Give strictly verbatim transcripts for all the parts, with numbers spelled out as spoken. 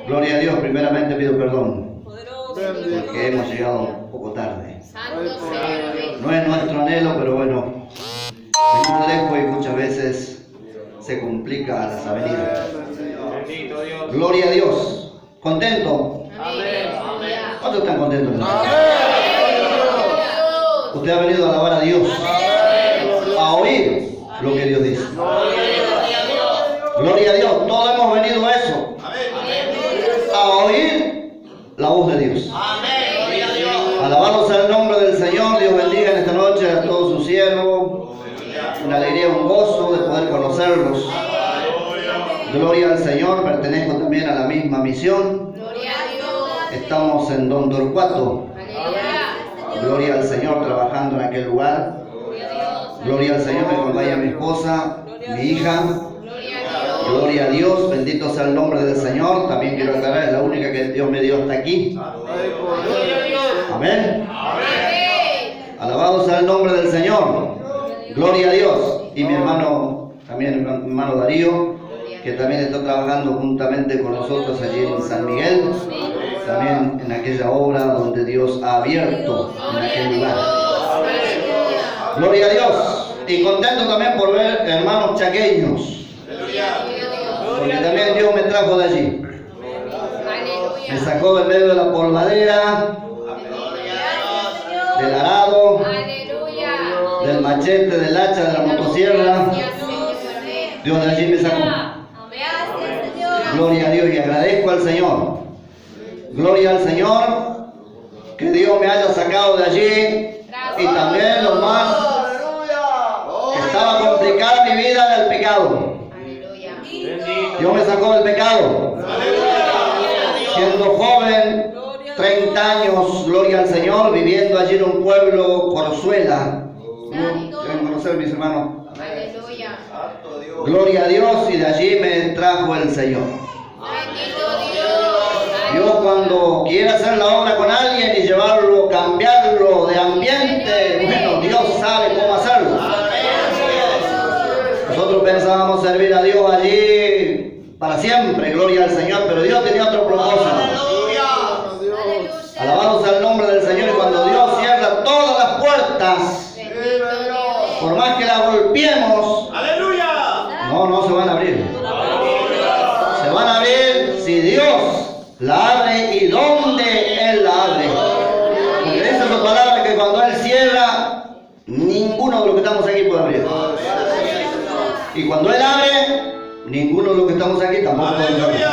Gloria a Dios, primeramente pido perdón porque hemos llegado un poco tarde. No es nuestro anhelo, pero bueno, venimos lejos y muchas veces se complica las avenidas. Gloria a Dios. ¿Contento? ¿Cuántos están contentos? Usted ha venido a alabar a Dios, a oír lo que Dios dice. Gloria a Dios, todos hemos venido a eso, a oír la voz de Dios. Alabado sea el nombre del Señor. Dios bendiga en esta noche a todos sus siervos. Una alegría, un gozo de poder conocerlos. Gloria al Señor, pertenezco también a la misma misión. Estamos en Don Torcuato. Gloria al Señor, trabajando en aquel lugar. Gloria al Señor, me acompaña mi esposa, mi hija. Gloria a Dios, bendito sea el nombre del Señor. También quiero aclarar, es la única que Dios me dio hasta aquí. Amén. Alabado sea el nombre del Señor. Gloria a Dios. Y mi hermano, también mi hermano Darío, que también está trabajando juntamente con nosotros allí en San Miguel, también en aquella obra donde Dios ha abierto en aquel lugar. Gloria a Dios. Y contento también por ver hermanos chaqueños, porque también Dios me trajo de allí. Me sacó del medio de la polvadera, del arado, del machete, del hacha, de la motosierra. Dios de allí me sacó. Gloria a Dios, y agradezco al Señor. Gloria al Señor, que Dios me haya sacado de allí. Y también lo más, que estaba complicada mi vida del pecado. Dios me sacó del pecado. Siendo joven, treinta años, gloria al Señor, viviendo allí en un pueblo, Corzuela. Deben conocer mis hermanos. Gloria a Dios, y de allí me trajo el Señor. Dios, cuando quiere hacer la obra con alguien y llevarlo, cambiarlo de ambiente, bueno, Dios sabe cómo hacerlo. Nosotros pensábamos servir a Dios allí para siempre, gloria al Señor, pero Dios tenía otro propósito. Alabado sea el nombre del Señor. Y cuando Dios cierra todas las puertas, por más que las golpeemos, no, no se van a abrir. Se van a abrir si Dios la abre y donde Él la abre. Porque dice su palabra que cuando Él cierra, ninguno de los que estamos aquí puede abrir. Y cuando Él abre, ninguno de los que estamos aquí tampoco puede abrir.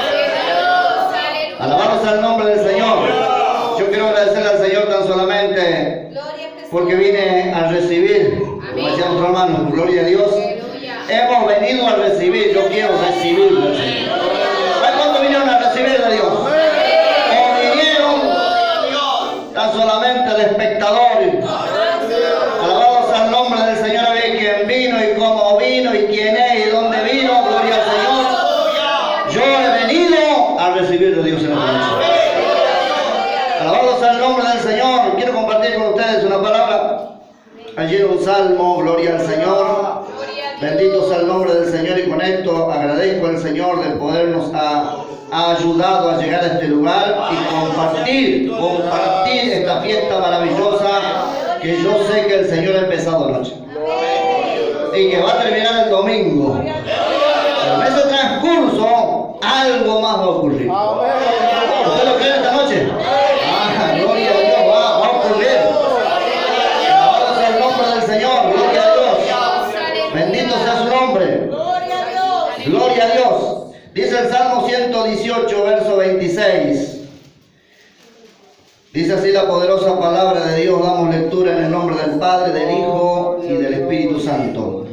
Alabado sea el nombre del Señor. Yo quiero agradecerle al Señor tan solamente porque vine a recibir, como decía nuestro hermano, gloria a Dios. Hemos venido a recibir, yo quiero recibir del Señor. ¿Cuántos vinieron a recibir de Dios? O vinieron tan solamente de espectadores. Alabado sea el nombre del Señor. A ver quién vino y cómo vino y quién es y dónde vino. Gloria al Señor. Yo he venido a recibir de Dios en esta noche. Alabado sea el nombre del Señor. Quiero compartir con ustedes una palabra. Allí en un salmo, gloria al Señor. Bendito sea el nombre del Señor, y con esto agradezco al Señor de podernos ha, ha ayudado a llegar a este lugar y compartir, compartir esta fiesta maravillosa que yo sé que el Señor ha empezado anoche y que va a terminar el domingo. Pero en ese transcurso algo más va a ocurrir. ¿Usted lo cree esta noche? Ah, gloria a Dios, va, va a ocurrir. Alabado sea el nombre del Señor, gloria a Dios. Bendito sea su nombre. Gloria a Dios. Dice el Salmo ciento dieciocho, verso veintiséis. Dice así la poderosa palabra de Dios. Damos lectura en el nombre del Padre, del Hijo y del Espíritu Santo.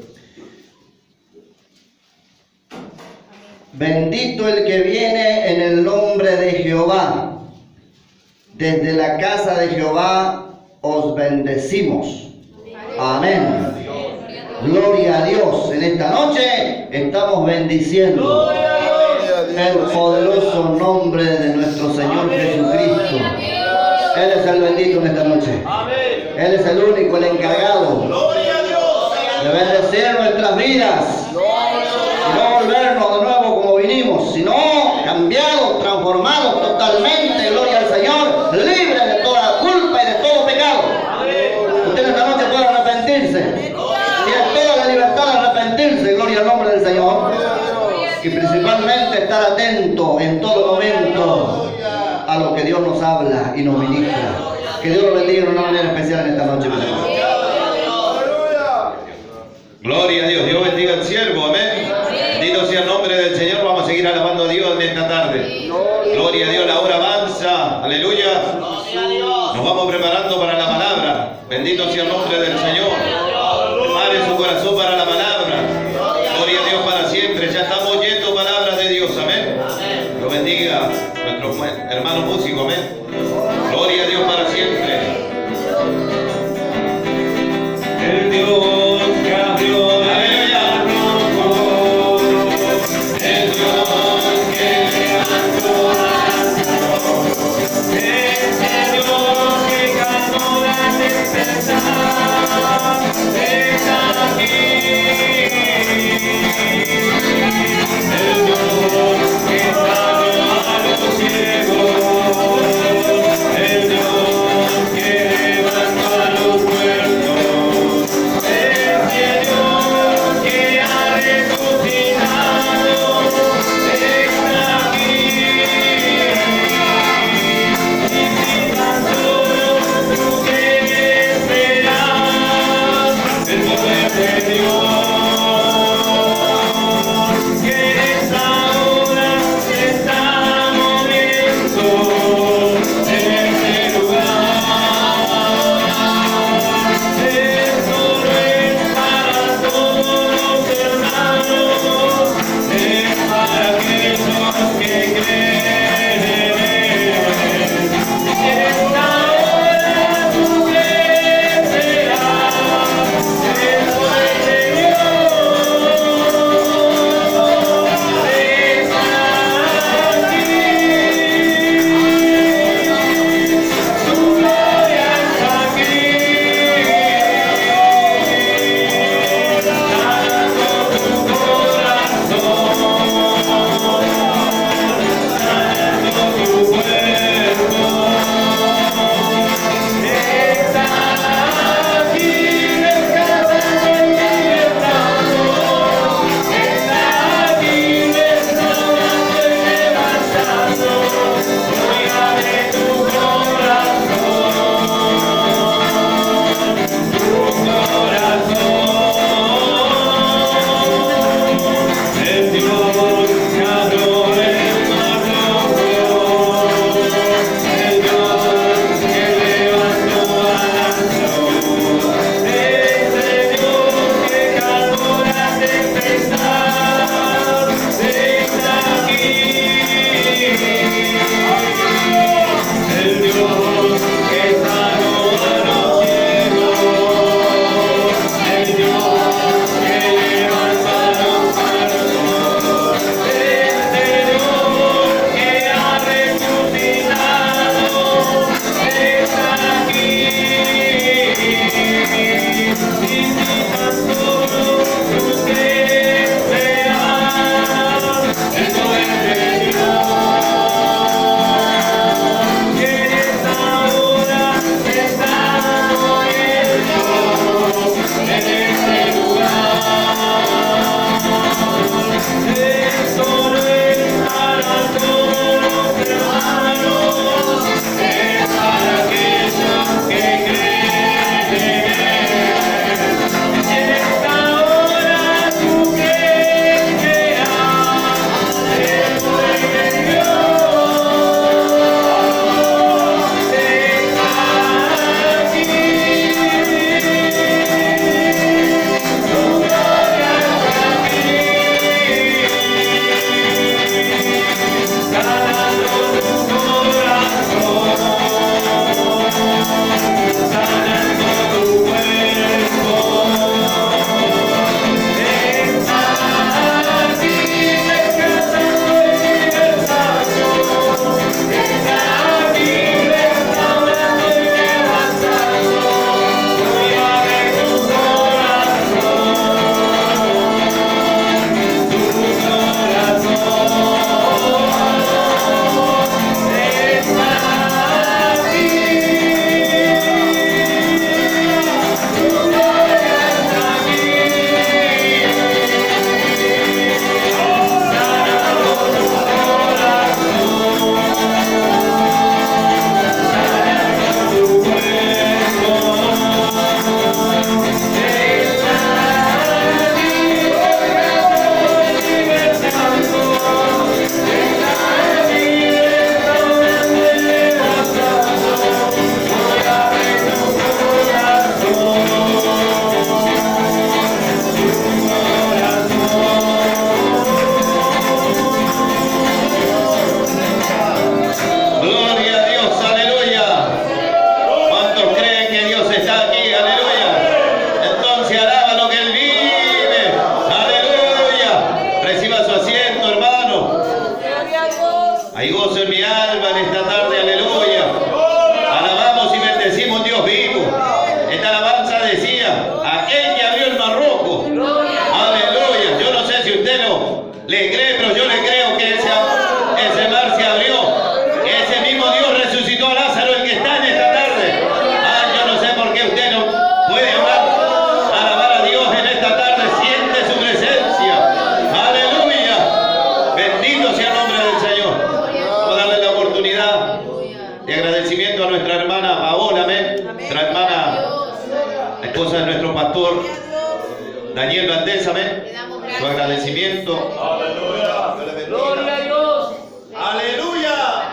Bendito el que viene en el nombre de Jehová. Desde la casa de Jehová os bendecimos. Amén. Gloria a Dios. En esta noche estamos bendiciendo el poderoso nombre de nuestro Señor Jesucristo. Él es el bendito en esta noche. Él es el único, el encargado de bendecir nuestras vidas y no volvernos de nuevo como vinimos, sino cambiados, transformados totalmente, gloria al Señor, libres de toda culpa y de todo pecado. Usted en esta noche puede arrepentirse. Tiene toda la libertad de arrepentirse, gloria al nombre del Señor. Y principalmente estar atento en todo momento a lo que Dios nos habla y nos ministra. Que Dios lo bendiga de una manera especial en esta noche, mi hermano. Gloria a Dios, Dios bendiga al siervo, amén. Bendito sea el nombre del Señor, vamos a seguir alabando a Dios en esta tarde. Gloria a Dios, la hora avanza, aleluya. Nos vamos preparando para la palabra. Bendito sea el nombre del Señor. Prepare su corazón para la palabra. Gloria a Dios para siempre, ya estamos oyendo palabras de Dios, amén. Dios bendiga a nuestro hermano músico, amén. Gloria a Dios para siempre. El Dios que abrió el rojo, el Dios que levantó las aguas, ese Dios que ganó la tempestad, está aquí. El Dios que sanó a los ciegos, el Dios Hay gozo en mi alma en esta tarde, aleluya. Alabamos y bendecimos un Dios vivo. Esta alabanza decía, aquel que abrió el mar rojo. Aleluya. Yo no sé si usted no le cree, pero yo le creo que ese, ese mar se abrió. Ese mismo Dios resucitó a Lázaro, el que está en esta tarde. Ah, yo no sé por qué usted no puede orar, alabar a Dios en esta tarde. Siente su presencia. Aleluya. Bendito sea el nombre del Señor. Vamos a darle la oportunidad de agradecimiento a nuestra hermana Paola, amén. Nuestra hermana, la esposa de nuestro pastor Daniel Valdés, amén. Su agradecimiento. Aleluya. Gloria a Dios. Aleluya.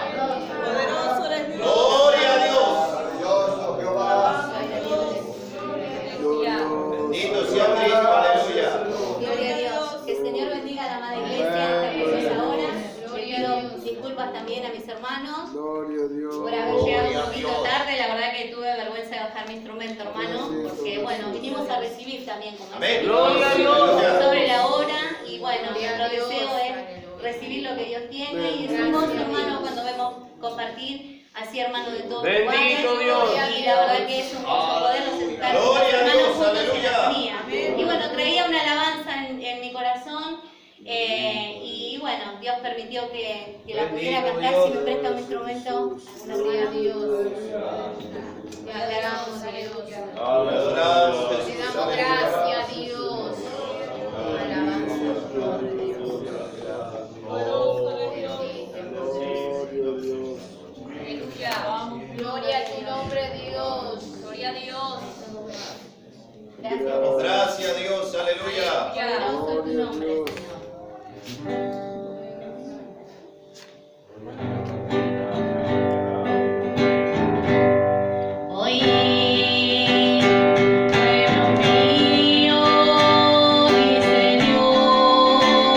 Gloria a Dios. Bendito sea Cristo. Aleluya. Gloria a Dios. Que el Señor bendiga a la Madre Iglesia en esta preciosa hora. Le pido disculpas también a mis hermanos por haber llegado un poquito tarde. La verdad que tuve vergüenza de bajar mi instrumento, hermano, porque bueno, vinimos a recibir también como Amén. Gloria a Dios. sobre la hora y bueno, nuestro deseo es recibir lo que Dios tiene y es hermoso, hermano, cuando vemos compartir así, hermano, de todos los Bendito lugares. Dios. Y la verdad que es un gozo podernos estar Gloria a hermanos Dios, juntos en aleluya. armonía. Y bueno, traía una alabanza en, en mi corazón eh, y bueno, Dios permitió que, que la pudiera cantar. Si me presta un instrumento, gloria a Dios. Te adoramos, aleluya. Te damos gracias, Dios. Alabamos. Gloria a tu nombre, Dios. Gloria a Dios. Gracias. Gracias a Dios. Aleluya. Poderoso es tu nombre, Señor. Hoy, pueblo mío, dice Dios.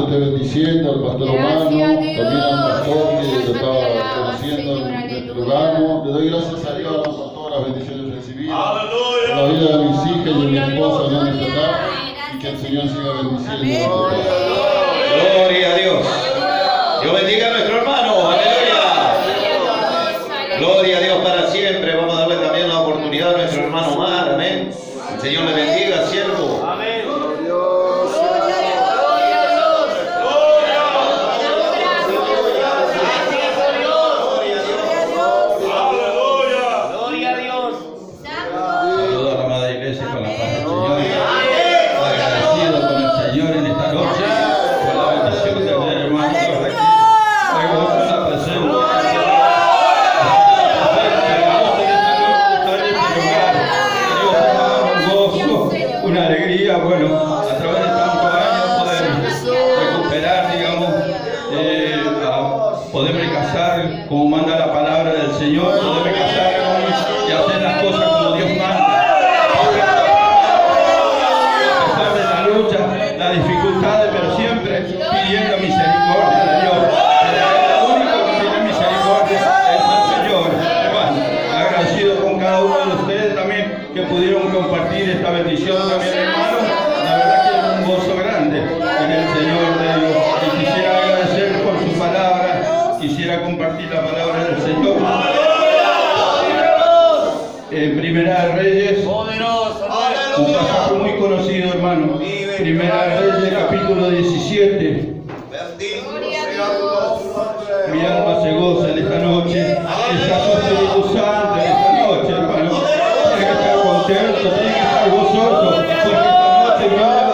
esté bendiciendo al pastor Romano, también al pastor que lo estaba conociendo en Lugano. Le doy gracias a Dios por todas las bendiciones recibidas, por la vida de mis hijas y de mi esposa en esta tarde, y que el Señor siga bendiciendo. Gloria a Dios. Dios bendiga a nuestro hermano. Aleluya. Gloria a Dios para siempre. Vamos a darle también la oportunidad a nuestro hermano Omar. Amén. El Señor le bendiga, siervo. Amén. Bueno, a través de tantos años poder recuperar, digamos, eh, a poderme casar como manda la palabra del Señor, poderme casar y hacer las cosas como Dios manda. A pesar de la lucha, las dificultades, pero siempre pidiendo misericordia de Dios. El único que tiene misericordia es el Señor. Hermano, agradecido con cada uno de ustedes también que pudieron compartir esta bendición también, hermano. Grande en el Señor de Dios. Y quisiera agradecer por su palabra, quisiera compartir la palabra del Señor. En Primera de Reyes, un pasaje muy conocido, hermano. Primera de Reyes, capítulo diecisiete. Mi alma se goza en esta noche. Está su Espíritu Santo en esta noche, hermano. Tiene que estar contento, tiene que estar gozoso, porque esta noche mi alma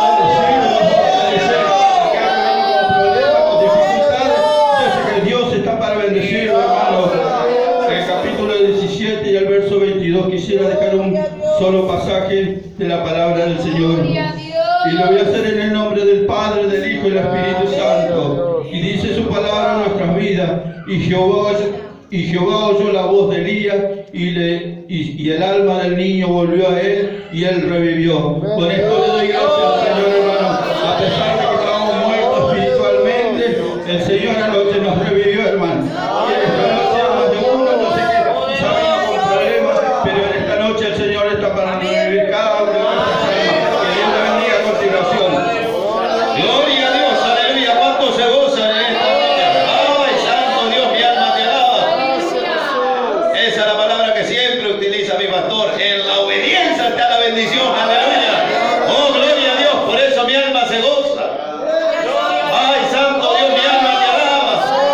quisiera dejar un solo pasaje de la palabra del Señor y lo voy a hacer en el nombre del Padre, del Hijo y del Espíritu Santo. Y dice su palabra en nuestras vidas: y Jehová, y Jehová oyó la voz de Elías y, le, y, y el alma del niño volvió a él y él revivió. Con esto le doy gracias al Señor, hermano. A pesar de que estábamos muertos espiritualmente, el Señor anoche nos revivió, hermano. Y en esta noche más de uno, no sé qué, sabemos con problemas, pero en esta noche el Señor está para revivir cada uno de nuestras almas. Que Dios le bendiga a continuación. Gloria a Dios, aleluya. ¿Cuántos se gozan en esta noche? ¡Ay, santo Dios, mi alma te alaba! Esa es la palabra que siempre utiliza mi pastor. En la obediencia está la bendición, aleluya. Oh, gloria a Dios, por eso mi alma se goza. ¡Ay, santo Dios, mi alma te alaba!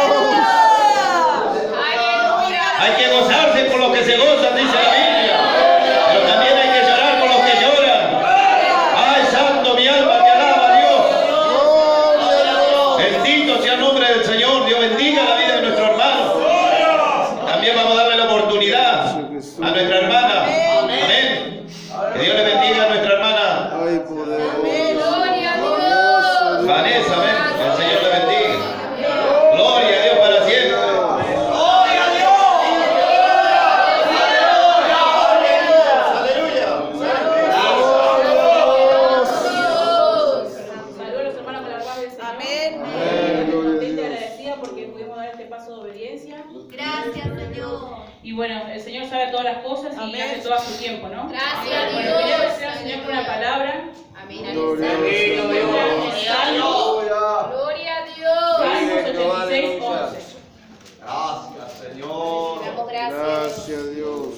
Hay que gozarse por los que se gozan, dice la Biblia. Pero también hay que llorar por los que lloran. ¡Ay, santo, mi alma te alaba, Dios! Bendito sea el nombre del Señor. Dios bendiga la vida de nuestro hermano. También vamos a darle la oportunidad a nuestra hermana. Amén. Que Dios le bendiga a nuestra hermana Vanessa. Amén. Que el Señor le bendiga. Gloria a Dios para siempre. Saludos a los hermanos con la paz del Señor. Amén. Contenta y agradecida porque pudimos dar este paso de obediencia. Gracias, Señor. Y bueno, el Señor sabe todas las cosas y Amén. hace todo a su tiempo, ¿no? Gracias, Bueno, Dios. quería agradecer al Señor por una palabra. Amén. Gloria a Salmos Gloria a Dios. ochenta y seis, once. Gracias, Señor. Damos gracias. Gracias a Dios.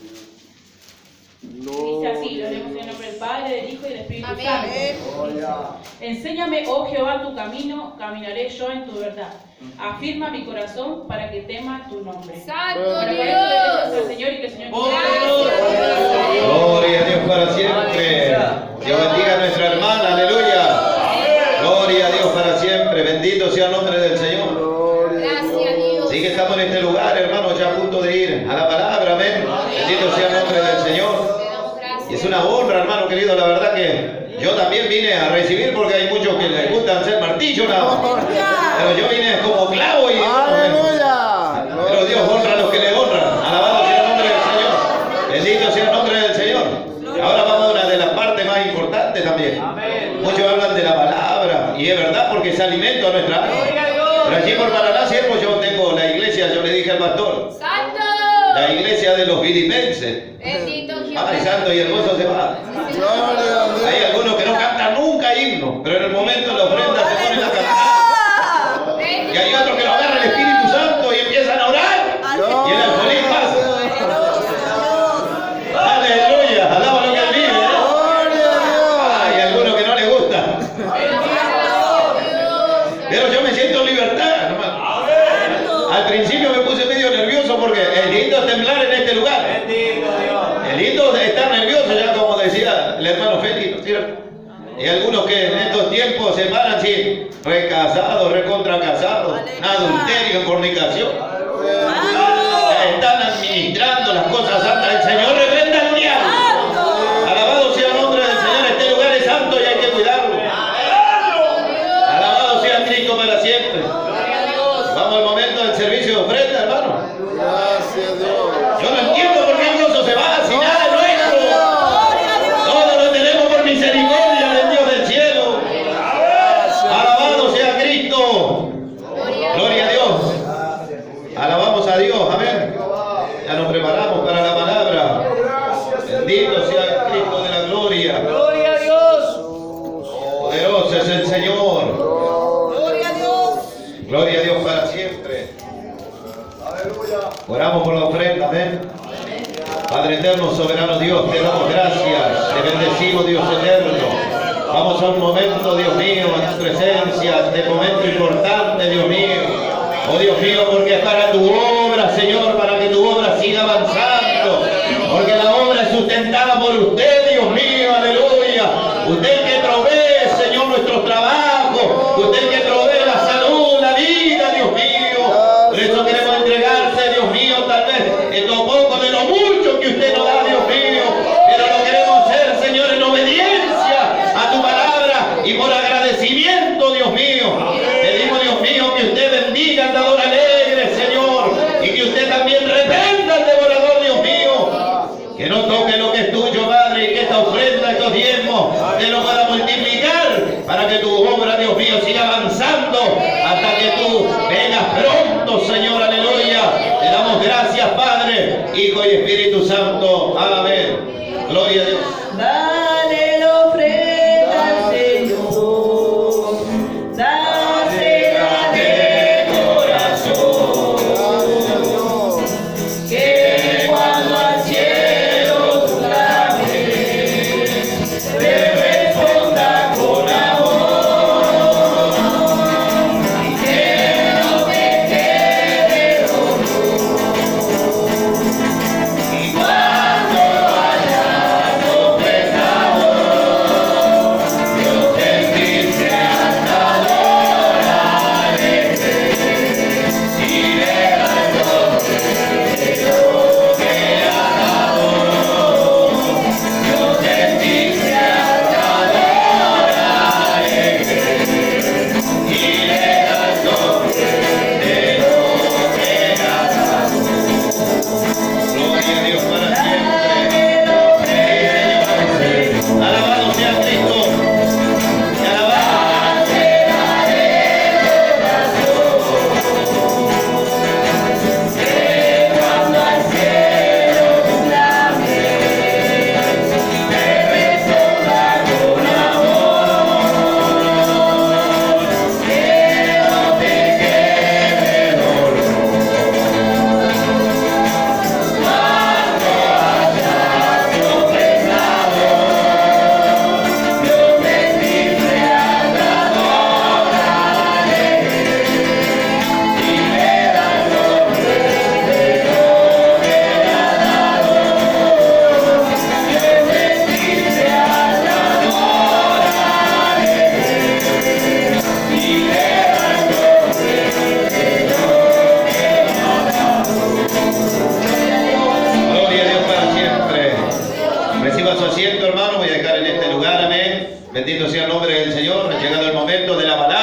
Dice así, lo leemos en el nombre del Padre, del Hijo y del Espíritu Amén. Santo. Enséñame, oh Jehová, tu camino, caminaré yo en tu verdad. Afirma mi corazón para que tema tu nombre. Santo Bueno, por esto le Dios. gracias al Señor y que el Señor Gloria a Dios para siempre. Dios bendiga a nuestra hermana. Aleluya. Gloria a Dios para siempre. Bendito sea el nombre del Señor. Gracias a Dios. Sí que estamos en este lugar, hermanos, ya a punto de ir a la palabra. Amén. Bendito sea el nombre del Señor. Te damos gracias. Y es una honra, hermano querido. La verdad que yo también vine a recibir porque hay muchos que les gustan ser martillo nada más. Pero yo vine como clavo y... Aleluya. Pero Dios honra a los que le honran. Alabado sea el nombre del Señor. Bendito sea el nombre del Señor. Ahora vamos a una de las partes más más importante también. Muchos hablan de la palabra, y es verdad porque es alimento a nuestra alma. Pero allí por Paraná, siervo, yo tengo la iglesia, yo le dije al pastor, ¡Santo! la iglesia de los filipenses. Bendito Jehová. Ay, santo y hermoso se va. Hay algunos que no cantan nunca himno, pero en el momento de la ofrenda se ponen a cantar. Y hay otros que lo agarran el Espíritu Santo y empiezan a orar. Y el alcoholín pasa. Aleluya, alaba lo que él vive. Hay algunos que no les gusta. Pero yo me siento en libertad, hermano. Al principio me puse medio nervioso porque es lindo temblar en este lugar. Es lindo estar nervioso, ya como decía el hermano Félix, ¿no es cierto? Y algunos que en estos tiempos se paran sin recasados, recontracasados, adulterio, fornicación. Están administrando las cosas santas. El Señor reprenda al diablo. Alabado sea el nombre del Señor. Este lugar es santo y hay que cuidarlo. Alabado sea Cristo para siempre. Vamos al momento del servicio de ofrenda, hermano. Yo no entiendo por qué el gozo se va si nada es nuestro. Todo lo tenemos por misericordia del Dios del cielo. Alabado sea Cristo. Gloria a Dios. Alabamos a Dios. Amén. Ya nos preparamos para la palabra. Bendito sea Cristo de la gloria. Gloria a Dios. Poderoso es el Señor. Gloria a Dios. Gloria a Dios para siempre. Oramos por la ofrenda, amén. Padre eterno, soberano Dios, te damos gracias, te bendecimos, Dios eterno. Vamos a un momento, Dios mío, a tu presencia, de momento importante, Dios mío. Oh Dios mío, porque es para tu obra, Señor, para que tu obra siga avanzando. Porque la obra es sustentada por usted, Dios mío, aleluya. Usted que provee, Señor, nuestros trabajos. Usted que provee la salud, la vida, Dios mío. Por eso queremos entregarse, Dios mío, tal vez en lo poco de lo mucho que usted nos da, Dios mío. Pero lo queremos hacer, Señor, en obediencia a tu palabra y por agradecimiento, Dios mío. Pedimos, Dios mío, que usted bendiga al dador alegre, Señor. Y que usted también reprenda al devorador, Dios mío. Que no toque lo que es tuyo, Padre, y que esta ofrenda, estos diezmos, te lo pueda multiplicar para que tu obra, Dios mío, siga avanzando hasta que tú vengas pronto, Señor, aleluya. Te damos gracias, Padre, Hijo y Espíritu Santo. Amén. Gloria a Dios. Dale la ofrenda al Señor. Dásela de corazón. Que cuando al cielo tú clames, te responda con amor. Y que no te quede dolor. Y cuando hayas ofrendado, Dios te dice hasta adoraré. Y le das lo que ha dado. Dios te dice hasta adoraré. Y le das lo que ha dado. Gloria a Dios para siempre. Alabado sea Cristo. Te alabamos. Cuando al cielo tú clames, te responda con amor. Que no te quede dolor. Cuando hayas ofrendado, Dios bendice al dador alegre. Y le das lo que ha dado. Dios bendice al dador alegre. Y le das lo Gloria a Dios para siempre. Reciba su asiento, hermano. Voy a dejar en este lugar, amén. Bendito sea el nombre del Señor. Ha llegado el momento de la palabra.